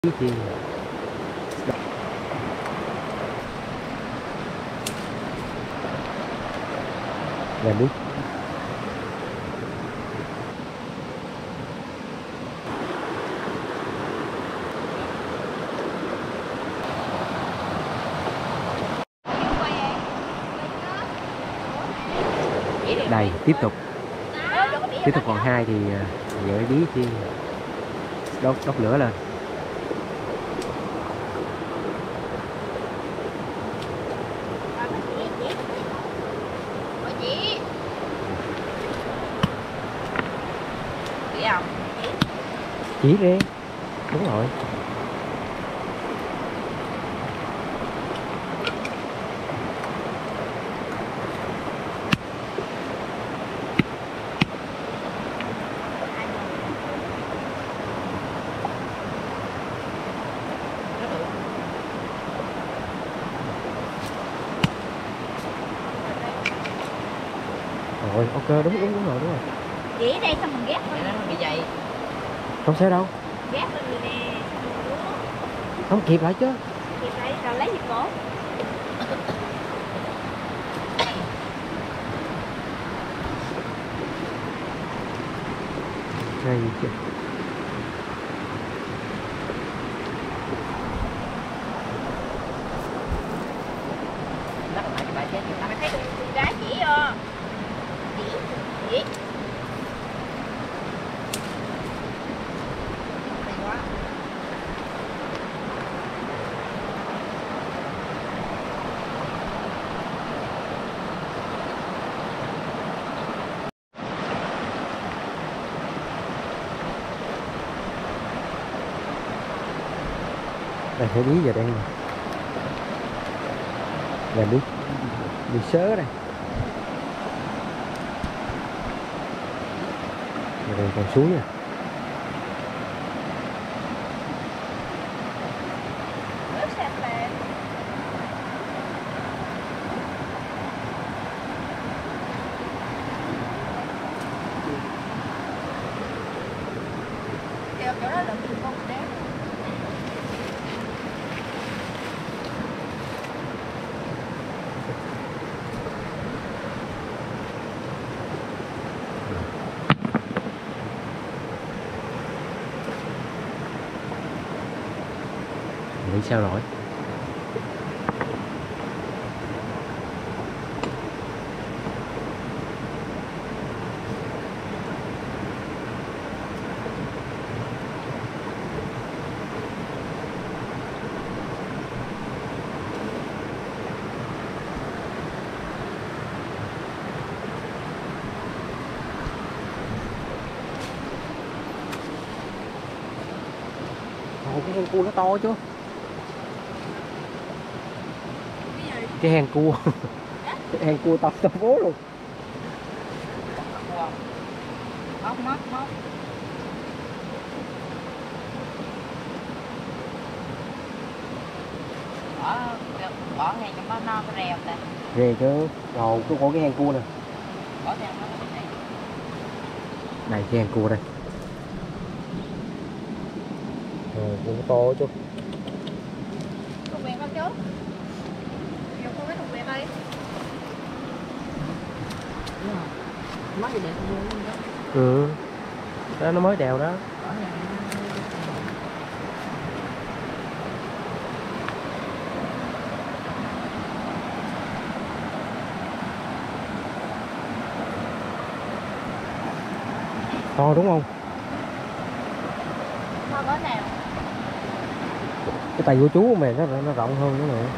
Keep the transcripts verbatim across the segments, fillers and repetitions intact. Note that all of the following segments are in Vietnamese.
Thì là biết đây tiếp tục tiếp tục còn hai thì vợ bí chi đốt đốt lửa lên. Chỉ đi, đúng rồi. Rồi, ok, đúng đúng đúng rồi, đúng rồi. Chỉ đây xong mình ghép thôi. Nó bị vậy. Không sao đâu. Ghép lên người nè. Không kịp lại chứ. Kịp lại rồi lấy gì cổ. Hay chứ. Lắc lại cái bài chết. Mày thấy con gái chỉ chưa? Chỉ. Chỉ. Đây phải bí giờ đang là đi đi sớ đây. Rồi đây còn suối nè. Chỗ đó là mình không đếm. Nghĩ sao nổi. Ồ, cái hang cua nó to chứ. Cái hang cua. Cái hang cua to to bố luôn. Móc móc móc. Bỏ bỏ ngay cho nó no cái rèo ta. Rè chứ. Rồi có cái hang cua nè. Bỏ rèo nó bên này. Đây cái hang cua đây. Rồi cũng to chứ. Thùng quẹt con chú. Vô con cái thùng quẹt đây. Mới để con luôn đó. Ừ. Đó nó mới đèo đó. To đúng không? To cỡ nào? Cái tay của chú mày nó nó rộng hơn nữa nè.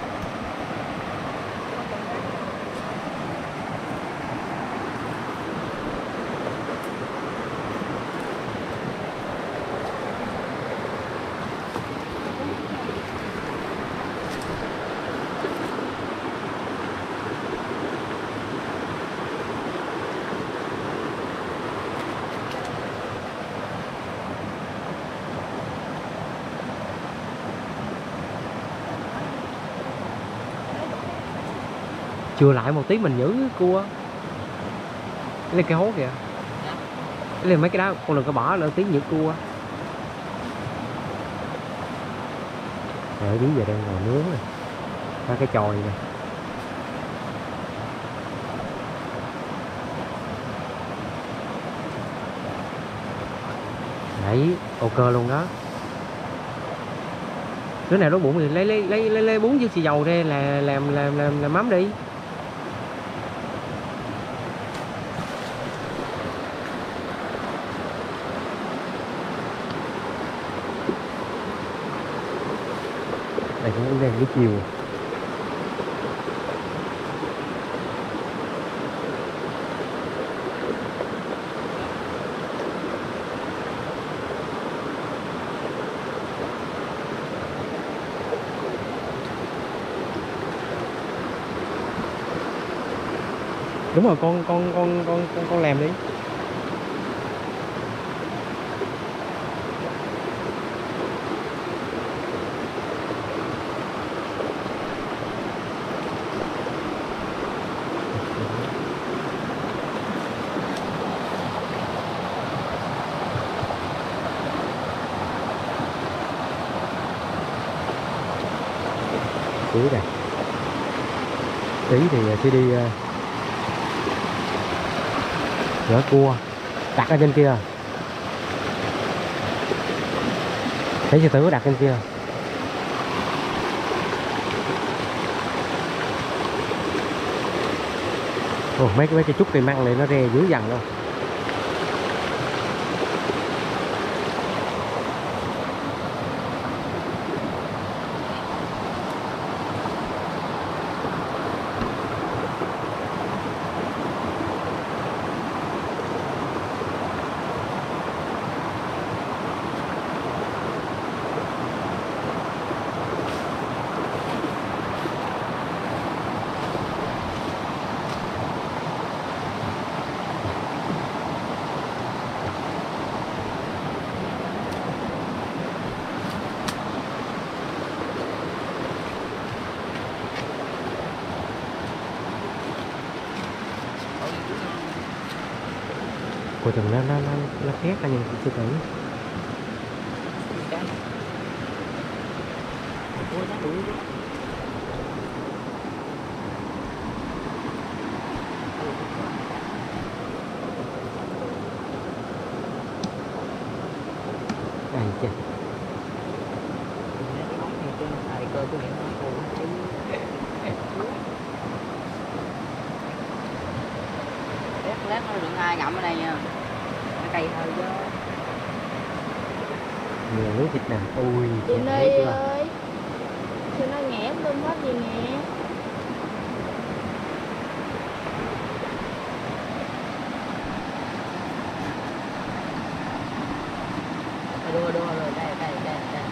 Chừa lại một tí mình giữ cua. Cái lên cái hố kìa. Cái lên mấy cái đó con đừng có bỏ lỡ tí giữ cua. Rồi Bí giờ đang ngồi nướng nè, có cái chòi nè. Đấy, ok luôn đó. Đứa nào đói bụng thì lấy lấy lấy lấy, lấy bún với xì dầu ra là làm làm làm làm mắm đi. Đây cũng đang buổi chiều. Đúng rồi, con con con con con con làm đi. Tí này. Tí thì sẽ đi uh, rửa cua đặt ở trên kia. Thấy sư tử đặt trên kia. Ồ, mấy cái mấy cái chút cây măng này nó re dữ dằn luôn. Cô chừng nó nó nó nó khét ra nhưng sư tử. Đây chứ. Lát nó đừng ai ngậm ở đây nha. Nó cay hơi chứ. Nhiều nước thịt nè. Ui, Chị Ni ơi. Chị Ni nghẻ tôm hết gì nè. Đưa đưa đưa đây đây đây đây đây.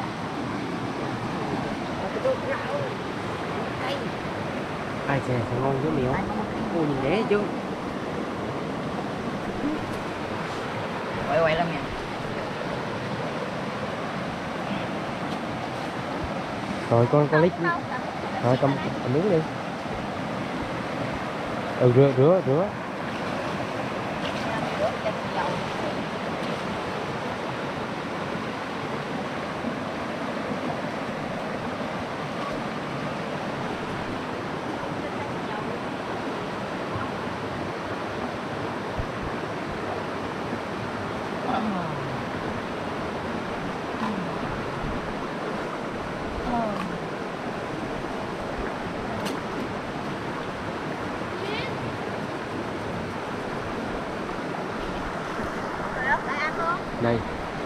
Đây. Ai chè sao ngon chứ miệng. Cô nhìn đẻ chứ. Quậy quậy lắm nha. Rồi con con lít. Rồi cầm cầm miếng đi. Ừ, rửa rửa rửa. Đây.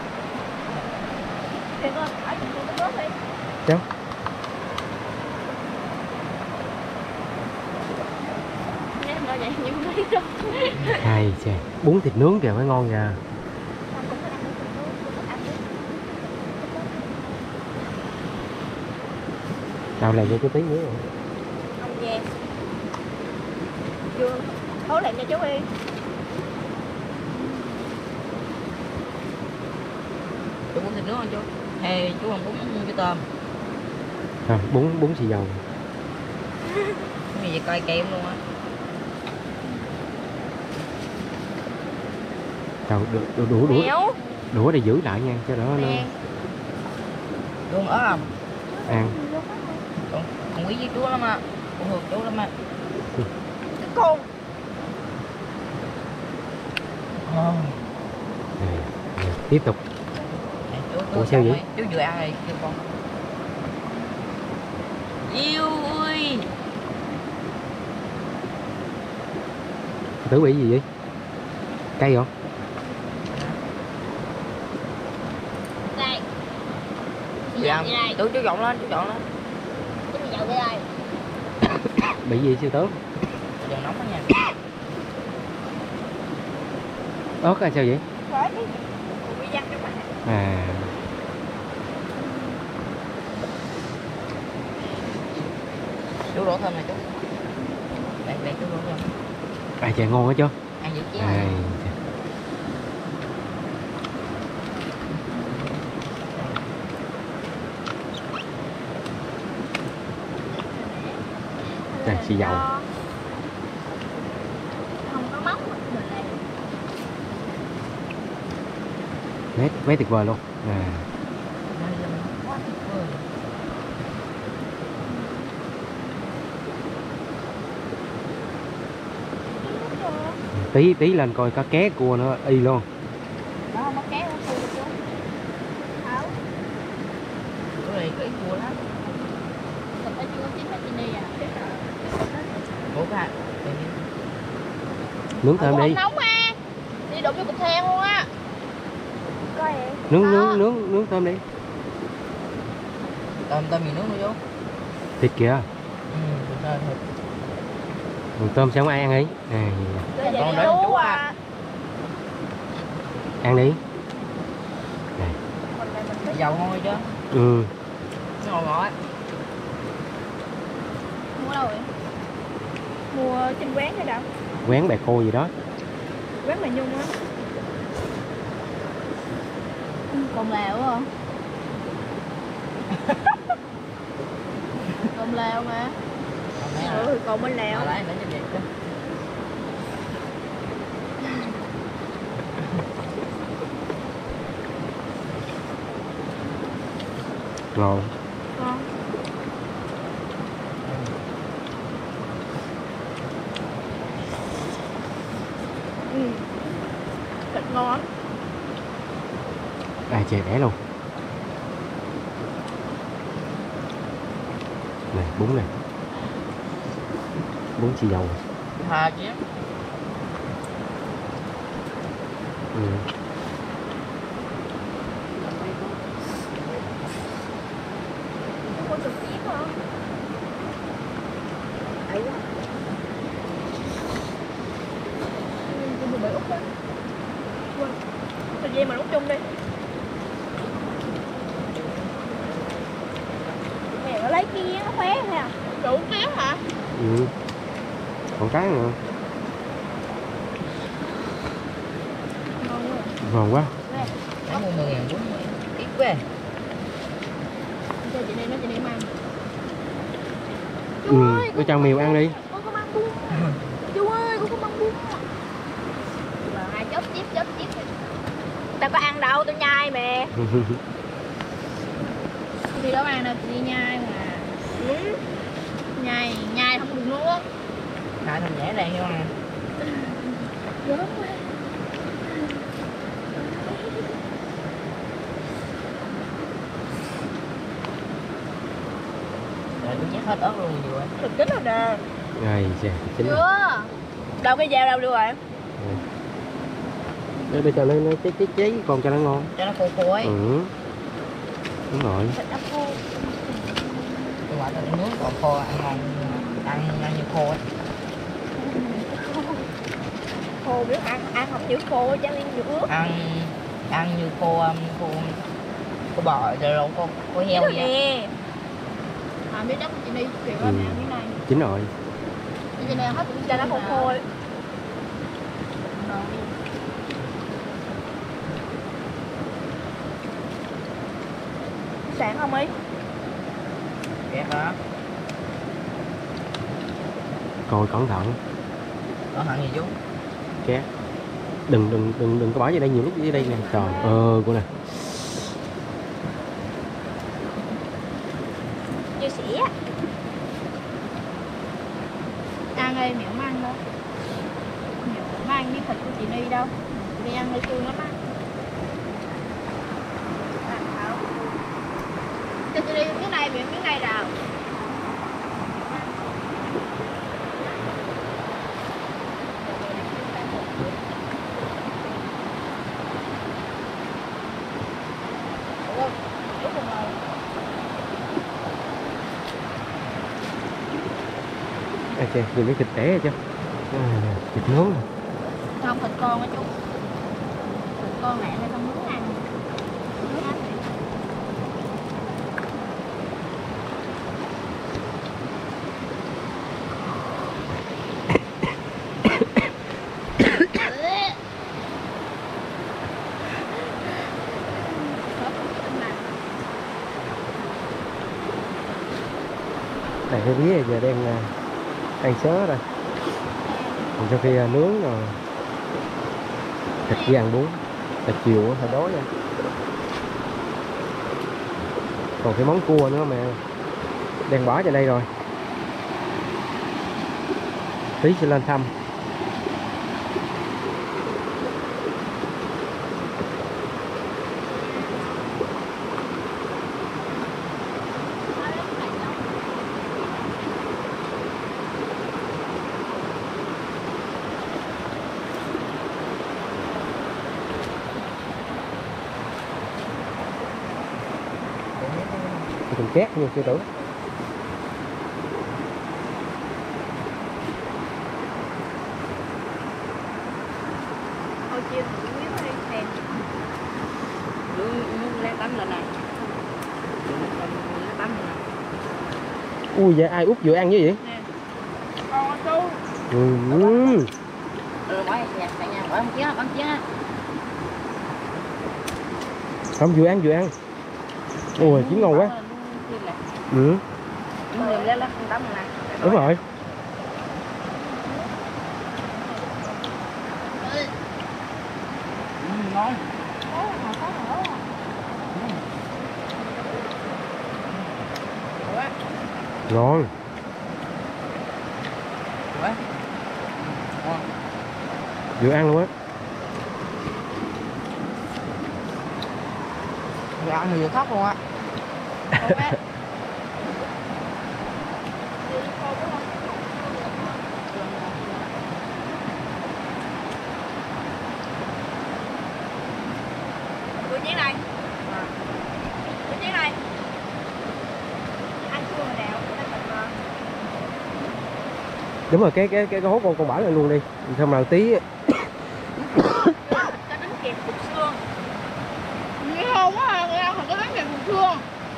Cháu. Hay chè, bún thịt nướng kìa mới ngon nha. Tao làm cho chú tí nữa rồi. Không về. Chưa. Thố làm cho chú đi. Chú muốn thịt nướng không chú? Hay chú không bún với tôm? À, bún bún xì dầu. Cái gì coi kem luôn á. Đâu đũa đũa đũa đũa để giữ lại nha cho đỡ nó. Luôn ớt không? ăn. Con, con quý với chú lắm à. Con hưởng chú lắm à. Con. Oh. Rồi, rồi, tiếp tục. Nè, chú, chú, Ủa, sao vậy? ấy. Chú vừa ăn này kêu con. Yêu ơi. Tử bị gì vậy? Cây không? Đây. Chị ăn. Chú chú dọn lên, chú dọn lên. Chú dọn đi đây. Bị gì sư tướng? Dọn nóng đó nha. Ớt là sao vậy? Phải đi. Bị văng cho bạn. À. Chú đổ thơm này chú. Đây, đây chú đổ thơm. À trời ngon quá chứ. Ăn giữ chén À, này. đây xì dầu. Không có móc mà mình lại. Mét, mét tuyệt vời luôn. À. Quá tuyệt vời. Tí tí lên coi có ké cua nữa y luôn. Nó không có kéo nó chú. Áo. Chú này có ít cua lắm. Mình phải chưa chín phải chín đi à. Bố cả. Nướng thêm đi. Nóng à. Đi đụng vô cục than luôn á. Coi em. Nướng nướng nướng nướng thêm đi. Tôm tôm gì nướng nữa chú? Thịt kìa. Ừ, thịt thịt. Còn tôm sao không ai ăn đi. À, Con để chú à. ăn đi. Dầu ngon rồi chứ. Ừ. Nó ngọt ngọt. Mua đâu vậy? Mua trên quán hay đâu? Quán bè cô gì đó. Quán bà Nhung á. Còn lèo không? Còn lèo mà. Ừ, còn bên lèo. Lấy lấy cho đẹp chứ. Ngon. Ngon. Ừ. Thịt ngon lắm. À chè đẻ luôn. Này bún này. Bún xì dầu. Thà chứ. Ừ. Có trực tiếp không? Ấy quá. Tôi vừa bị út á. Quên. Thời gian mà út chung đi. Mẹ nó lấy kia nó khóe thôi à. Đủ kéo hả? Ừ. Còn cái nữa. Ngon quá. Ngon quá. Nè. Nó mua mười ngàn bún. Ít quá. Cho chị đi, nó chị đi mang. Ừ, cô cho mèo ăn đi. Con có mang bún. Chú ơi, con có mang bún. Mà hai chớp tiếp chớp tiếp. Tao có ăn đâu, tao nhai mà. Đi đâu ăn đâu, đi nhai mà. Ừ. Nhai, nhai không được nuốt. Tại thành nhẹ đèn vô nè. Gớm quá. Rồi tôi nhét hết ớt luôn nhiều rồi. Thịt chín rồi nè. Rồi, chè, chín rồi. Chưa. Đâu cái dao đâu được rồi. Để bây giờ nó nó cháy cháy cháy còn cho nó ngon. Cho nó khô khô ấy. Ừ. Đúng rồi. Thịt ốc khô. Tôi gọi tao nướng còn khô ăn ngon. Ăn ăn như khô ấy. Khô biết ăn, ăn không chữ khô chứ ăn như ướt. Ăn ăn như khô um, khô khô bò rồi lộn khô khô heo vậy. Nè. À biết đất chị đi kiểu Ừ. là nào cái này. Chín rồi. Chị này hết cho nó khô khô ấy. Sáng không ấy? Kẹt hả? Coi cẩn thận. Có hẳn gì chú? Ké. Đừng đừng đừng đừng có bỏ vào đây nhiều lúc dưới đây nè. Trời ơi cô nè. chưa xỉa. Ăn ơi mẹ không ăn đâu. Mẹ không ăn miếng thịt của chị Ni đâu. Chị Ni ăn hơi xương lắm á. Cho chị Ni miếng này, miếng miếng này nào. Ok, nhìn cái thịt té chưa? À, thịt nướng này. Không, thịt con á chú. Thịt con mẹ hay không muốn ăn. Nướng ăn thì. Này cái bí giờ đang uh, ăn sớ rồi. Còn sau khi uh, nướng rồi thịt với ăn bún là chiều phải đói nha. Còn cái món cua nữa mẹ đang bỏ vào đây rồi, tí sẽ lên thăm. Mình két như sư tử. Thôi chia thử miếng ở đây xem. Lấy tấm lên này. Lấy tấm lên này. Ui vậy ai út vừa ăn như vậy? Nè. Con chú. Ừ. Ừ, bỏ nhà tại nhà bỏ một chiếc á, bỏ một chiếc á. Không vừa ăn vừa ăn. Ui chín ngon quá. Ừ. Lấy lấy tấm này. Đúng rồi. Ừ, ngon. Ngon. Vừa ăn luôn á. Vừa ăn thì vừa khóc luôn á. Tôi chiếc này. Tôi chiếc này. Ăn chua mà đẹo, ăn thịt mà. Đúng rồi, cái cái cái, cái hốt con con bỏ lên luôn đi. Xong nào tí Cho đến kẹp cục xương. Nghe không quá à, nghe không có đến kẹp cục xương.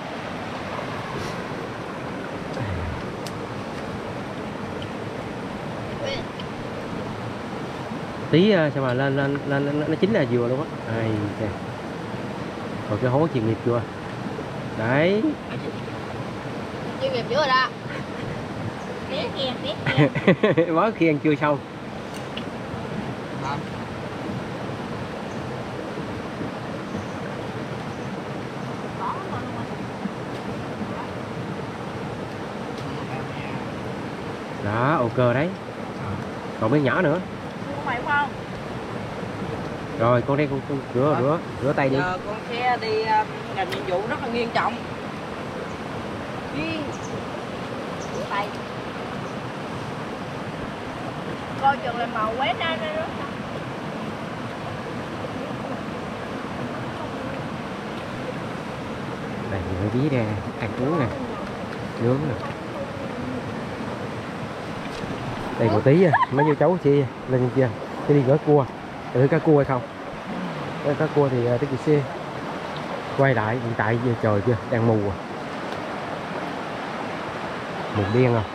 tí uh, sao mà lên lên lên, lên nó chín là vừa luôn á. Ai trời. Còn cái hố chuyên nghiệp chưa? Đấy. Chuyên nghiệp chưa rồi đó. Tiếc kìa, tiếc kìa. Mới khi ăn chưa xong. Đó, ok đấy. Còn miếng nhỏ nữa. Không phải không? Rồi con đây con, con rửa rửa rửa tay đi. Giờ con sẽ đi uh, làm nhiệm vụ rất là nghiêm trọng. Đi. Rửa tay. Coi chừng là màu quét ra ra đó. Đây rửa bí ra ăn uống nè, nướng nè. Đây một tí mấy chú cháu chia lên trên kia sẽ đi gỡ cua, thử cá cua hay không. Đây, cá cua thì tới kỳ xe quay lại hiện tại giờ trời chưa đang mù à. Mù đen rồi.